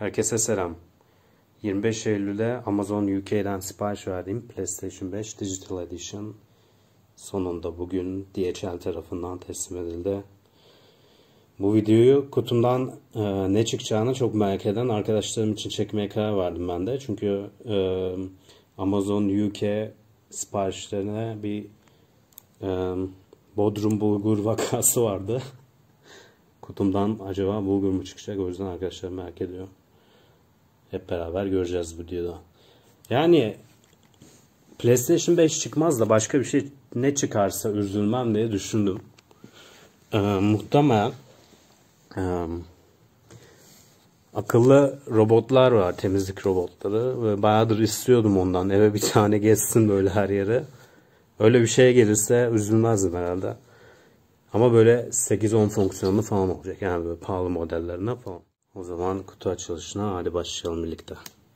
Herkese selam. 25 Eylül'de Amazon UK'den sipariş verdiğim PlayStation 5 Digital Edition sonunda bugün DHL tarafından teslim edildi. Bu videoyu kutumdan ne çıkacağını çok merak eden arkadaşlarım için çekmeye karar verdim ben de. Çünkü Amazon UK siparişlerine bir Bodrum bulgur vakası vardı. Kutumdan acaba bulgur mu çıkacak? O yüzden arkadaşlar merak ediyor. Hep beraber göreceğiz bu videoda. Yani PlayStation 5 çıkmaz da başka bir şey ne çıkarsa üzülmem diye düşündüm. Muhtemelen akıllı robotlar var, temizlik robotları ve bayağıdır istiyordum ondan. Eve bir tane geçsin böyle her yere. Öyle bir şey gelirse üzülmezdim herhalde. Ama böyle 8-10 fonksiyonlu falan olacak. Yani böyle pahalı modellerine falan. O zaman kutu açılışına hadi başlayalım birlikte.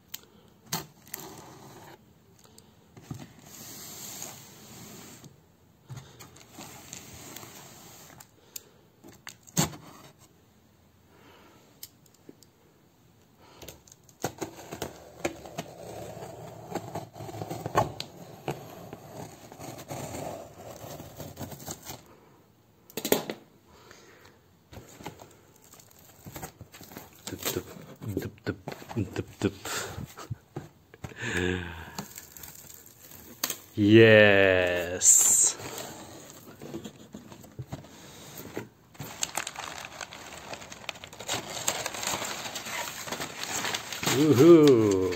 Tıp tıp tıp tıp tıp tıp. Yes. Woohoo.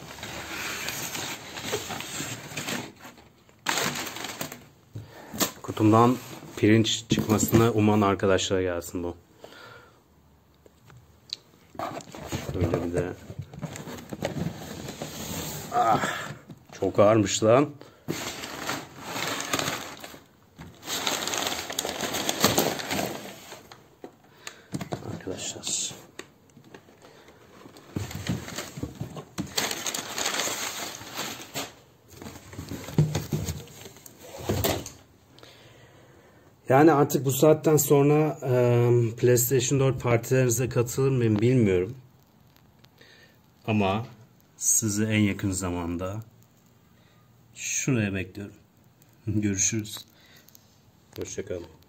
Kutumdan pirinç çıkmasını uman arkadaşlara gelsin bu. Böyle bir de çok ağırmış lan. Arkadaşlar. Yani artık bu saatten sonra PlayStation 4 partilerinize katılır mıyım bilmiyorum. Ama sizi en yakın zamanda şuraya bekliyorum. Görüşürüz. Hoşça kalın.